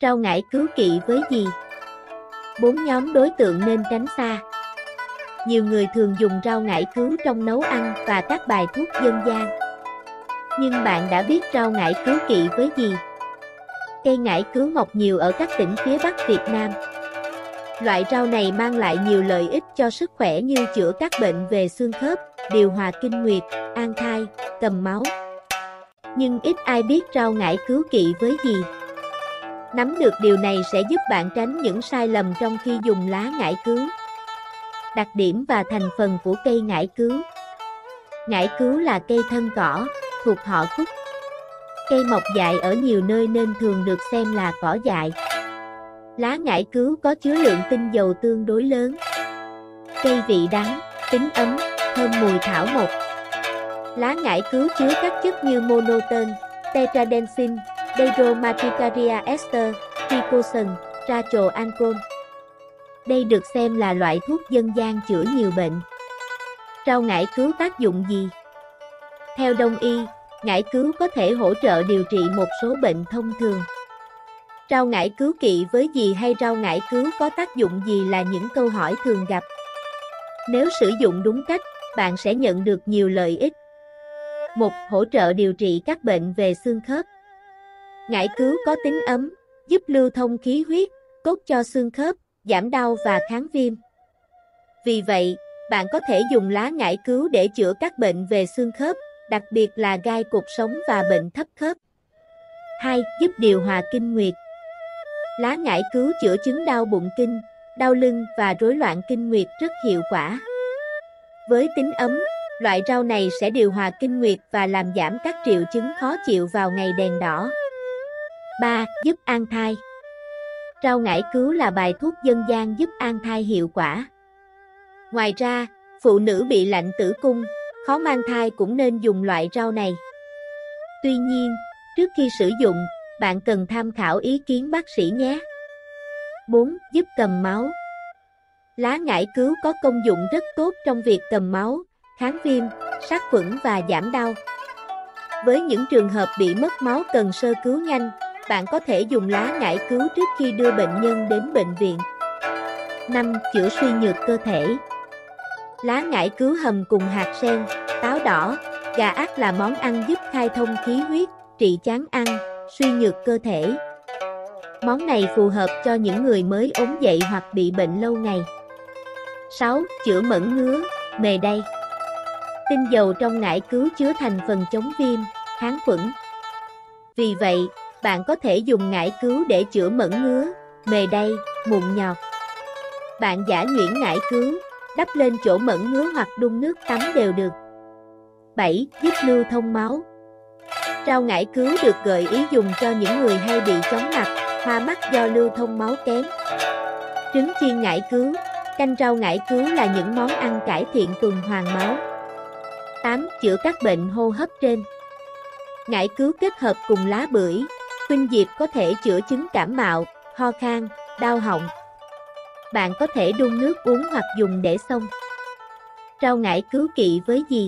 Rau ngải cứu kỵ với gì? 4 nhóm đối tượng nên tránh xa. Nhiều người thường dùng rau ngải cứu trong nấu ăn và các bài thuốc dân gian. Nhưng bạn đã biết rau ngải cứu kỵ với gì? Cây ngải cứu mọc nhiều ở các tỉnh phía Bắc Việt Nam. Loại rau này mang lại nhiều lợi ích cho sức khỏe như chữa các bệnh về xương khớp, điều hòa kinh nguyệt, an thai, cầm máu. Nhưng ít ai biết rau ngải cứu kỵ với gì. Nắm được điều này sẽ giúp bạn tránh những sai lầm trong khi dùng lá ngải cứu. Đặc điểm và thành phần của cây ngải cứu. Ngải cứu là cây thân cỏ, thuộc họ cúc. Cây mọc dại ở nhiều nơi nên thường được xem là cỏ dại. Lá ngải cứu có chứa lượng tinh dầu tương đối lớn. Cây vị đắng, tính ấm, thơm mùi thảo mộc. Lá ngải cứu chứa các chất như monotone, tetradensin, dehydromatricaria ester, picosan, rachoancol. Đây được xem là loại thuốc dân gian chữa nhiều bệnh. Rau ngải cứu tác dụng gì? Theo Đông y, ngải cứu có thể hỗ trợ điều trị một số bệnh thông thường. Rau ngải cứu kỵ với gì hay rau ngải cứu có tác dụng gì là những câu hỏi thường gặp. Nếu sử dụng đúng cách, bạn sẽ nhận được nhiều lợi ích. 1. Hỗ trợ điều trị các bệnh về xương khớp. Ngải cứu có tính ấm, giúp lưu thông khí huyết, tốt cho xương khớp, giảm đau và kháng viêm. Vì vậy, bạn có thể dùng lá ngải cứu để chữa các bệnh về xương khớp, đặc biệt là gai cột sống và bệnh thấp khớp. 2. Giúp điều hòa kinh nguyệt. Lá ngải cứu chữa chứng đau bụng kinh, đau lưng và rối loạn kinh nguyệt rất hiệu quả. Với tính ấm, loại rau này sẽ điều hòa kinh nguyệt và làm giảm các triệu chứng khó chịu vào ngày đèn đỏ. 3. Giúp an thai. Rau ngải cứu là bài thuốc dân gian giúp an thai hiệu quả. Ngoài ra, phụ nữ bị lạnh tử cung, khó mang thai cũng nên dùng loại rau này. Tuy nhiên, trước khi sử dụng, bạn cần tham khảo ý kiến bác sĩ nhé. 4. Giúp cầm máu. Lá ngải cứu có công dụng rất tốt trong việc cầm máu, kháng viêm, sát khuẩn và giảm đau. Với những trường hợp bị mất máu cần sơ cứu nhanh, bạn có thể dùng lá ngải cứu trước khi đưa bệnh nhân đến bệnh viện. 5. Chữa suy nhược cơ thể. Lá ngải cứu hầm cùng hạt sen, táo đỏ, gà ác là món ăn giúp khai thông khí huyết, trị chán ăn, suy nhược cơ thể. Món này phù hợp cho những người mới ốm dậy hoặc bị bệnh lâu ngày. 6. Chữa mẩn ngứa, mề đay. Tinh dầu trong ngải cứu chứa thành phần chống viêm, kháng khuẩn. Vì vậy, bạn có thể dùng ngải cứu để chữa mẩn ngứa, mề đay, mụn nhọt. Bạn giã nhuyễn ngải cứu, đắp lên chỗ mẩn ngứa hoặc đun nước tắm đều được. 7. Giúp lưu thông máu. Rau ngải cứu được gợi ý dùng cho những người hay bị chóng mặt, hoa mắt do lưu thông máu kém. Trứng chiên ngải cứu, canh rau ngải cứu là những món ăn cải thiện tuần hoàn máu. 8. Chữa các bệnh hô hấp trên. Ngải cứu kết hợp cùng lá bưởi, khuynh diệp có thể chữa chứng cảm mạo, ho khan, đau họng. Bạn có thể đun nước uống hoặc dùng để xông. Rau ngải cứu kỵ với gì?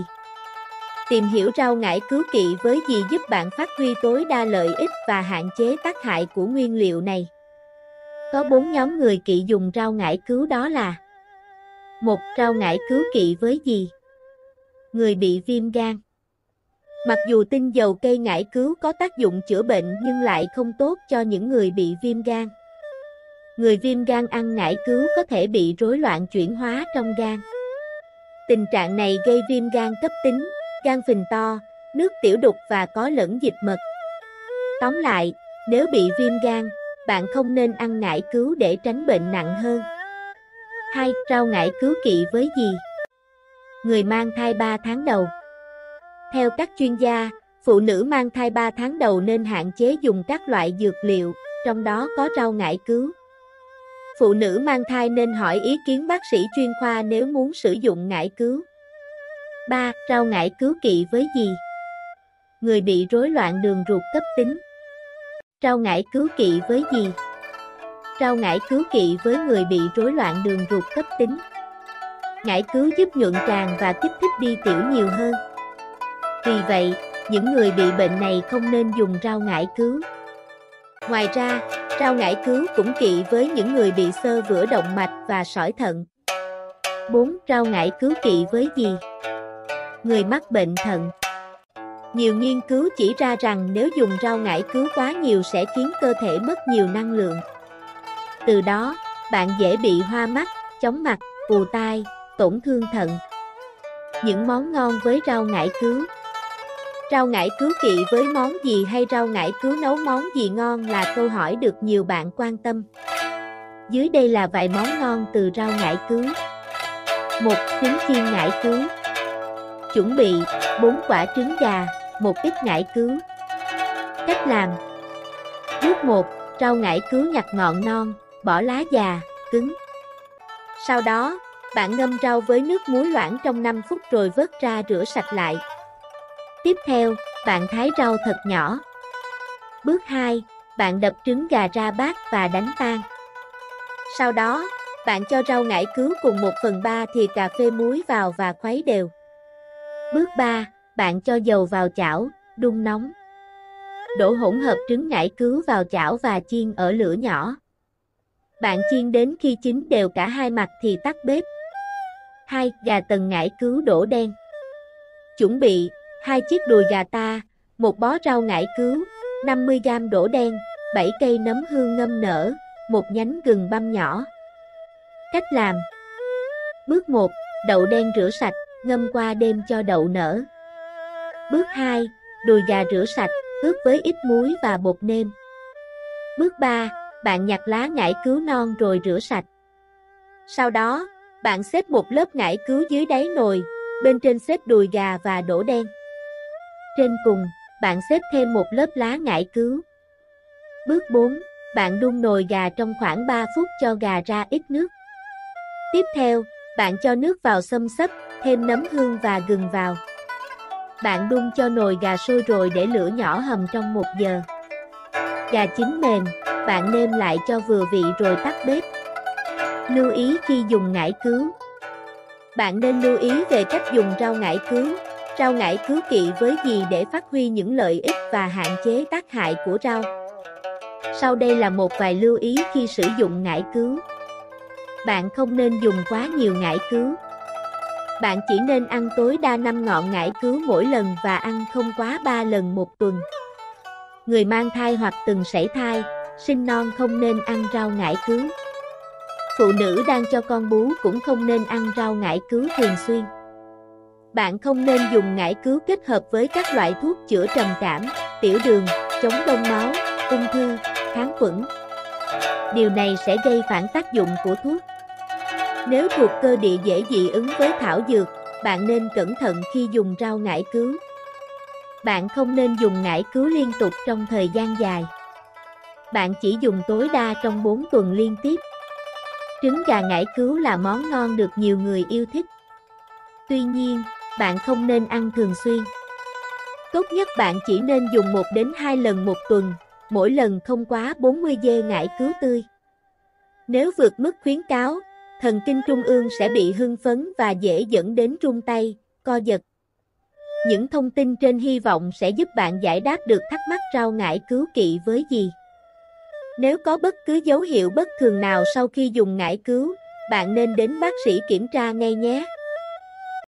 Tìm hiểu rau ngải cứu kỵ với gì giúp bạn phát huy tối đa lợi ích và hạn chế tác hại của nguyên liệu này. Có 4 nhóm người kỵ dùng rau ngải cứu đó là: 1. Rau ngải cứu kỵ với gì? Người bị viêm gan. Mặc dù tinh dầu cây ngải cứu có tác dụng chữa bệnh nhưng lại không tốt cho những người bị viêm gan. Người viêm gan ăn ngải cứu có thể bị rối loạn chuyển hóa trong gan. Tình trạng này gây viêm gan cấp tính, gan phình to, nước tiểu đục và có lẫn dịch mật. Tóm lại, nếu bị viêm gan, bạn không nên ăn ngải cứu để tránh bệnh nặng hơn. 2. Rau ngải cứu kỵ với gì? Người mang thai 3 tháng đầu. Theo các chuyên gia, phụ nữ mang thai 3 tháng đầu nên hạn chế dùng các loại dược liệu, trong đó có rau ngải cứu. Phụ nữ mang thai nên hỏi ý kiến bác sĩ chuyên khoa nếu muốn sử dụng ngải cứu. 3. Rau ngải cứu kỵ với gì? Người bị rối loạn đường ruột cấp tính. Rau ngải cứu kỵ với gì? Rau ngải cứu kỵ với người bị rối loạn đường ruột cấp tính. Ngải cứu giúp nhuận tràng và kích thích đi tiểu nhiều hơn. Vì vậy, những người bị bệnh này không nên dùng rau ngải cứu. Ngoài ra, Rau ngải cứu cũng kỵ với những người bị xơ vữa động mạch và sỏi thận. 4. Rau ngải cứu kỵ với gì? Người mắc bệnh thận. Nhiều nghiên cứu chỉ ra rằng nếu dùng rau ngải cứu quá nhiều sẽ khiến cơ thể mất nhiều năng lượng. Từ đó, bạn dễ bị hoa mắt, chóng mặt, ù tai, tổn thương thận. Những món ngon với rau ngải cứu. Rau ngải cứu kỵ với món gì hay rau ngải cứu nấu món gì ngon là câu hỏi được nhiều bạn quan tâm. Dưới đây là vài món ngon từ rau ngải cứu. 1. Trứng chiên ngải cứu. Chuẩn bị 4 quả trứng gà, một ít ngải cứu. Cách làm. Bước 1. Rau ngải cứu nhặt ngọn non, bỏ lá già, cứng. Sau đó, bạn ngâm rau với nước muối loãng trong 5 phút rồi vớt ra rửa sạch lại. Tiếp theo, bạn thái rau thật nhỏ. Bước 2. Bạn đập trứng gà ra bát và đánh tan. Sau đó, bạn cho rau ngải cứu cùng 1/3 thìa cà phê muối vào và khuấy đều. Bước 3. Bạn cho dầu vào chảo, đun nóng. Đổ hỗn hợp trứng ngải cứu vào chảo và chiên ở lửa nhỏ. Bạn chiên đến khi chín đều cả hai mặt thì tắt bếp. 2. Gà tần ngải cứu đổ đen. Chuẩn bị 2 chiếc đùi gà ta, 1 bó rau ngải cứu, 50g đỗ đen, 7 cây nấm hương ngâm nở, 1 nhánh gừng băm nhỏ. Cách làm. Bước 1. Đậu đen rửa sạch, ngâm qua đêm cho đậu nở. Bước 2. Đùi gà rửa sạch, ướp với ít muối và bột nêm. Bước 3. Bạn nhặt lá ngải cứu non rồi rửa sạch. Sau đó, bạn xếp một lớp ngải cứu dưới đáy nồi, bên trên xếp đùi gà và đỗ đen. Trên cùng, bạn xếp thêm một lớp lá ngải cứu. Bước 4. Bạn đun nồi gà trong khoảng 3 phút cho gà ra ít nước. Tiếp theo, bạn cho nước vào xâm xấp, thêm nấm hương và gừng vào. Bạn đun cho nồi gà sôi rồi để lửa nhỏ hầm trong 1 giờ. Gà chín mềm, bạn nêm lại cho vừa vị rồi tắt bếp. Lưu ý khi dùng ngải cứu. Bạn nên lưu ý về cách dùng rau ngải cứu. Rau ngải cứu kỵ với gì để phát huy những lợi ích và hạn chế tác hại của rau. Sau đây là một vài lưu ý khi sử dụng ngải cứu. Bạn không nên dùng quá nhiều ngải cứu. Bạn chỉ nên ăn tối đa 5 ngọn ngải cứu mỗi lần và ăn không quá 3 lần một tuần. Người mang thai hoặc từng sảy thai, sinh non không nên ăn rau ngải cứu. Phụ nữ đang cho con bú cũng không nên ăn rau ngải cứu thường xuyên. Bạn không nên dùng ngải cứu kết hợp với các loại thuốc chữa trầm cảm, tiểu đường, chống đông máu, ung thư, kháng khuẩn. Điều này sẽ gây phản tác dụng của thuốc. Nếu thuộc cơ địa dễ dị ứng với thảo dược, bạn nên cẩn thận khi dùng rau ngải cứu. Bạn không nên dùng ngải cứu liên tục trong thời gian dài. Bạn chỉ dùng tối đa trong 4 tuần liên tiếp. Trứng gà ngải cứu là món ngon được nhiều người yêu thích. Tuy nhiên, bạn không nên ăn thường xuyên. Tốt nhất bạn chỉ nên dùng 1 đến 2 lần một tuần, mỗi lần không quá 40 g ngải cứu tươi. Nếu vượt mức khuyến cáo, thần kinh trung ương sẽ bị hưng phấn và dễ dẫn đến run tay, co giật. Những thông tin trên hy vọng sẽ giúp bạn giải đáp được thắc mắc rau ngải cứu kỵ với gì. Nếu có bất cứ dấu hiệu bất thường nào sau khi dùng ngải cứu, bạn nên đến bác sĩ kiểm tra ngay nhé.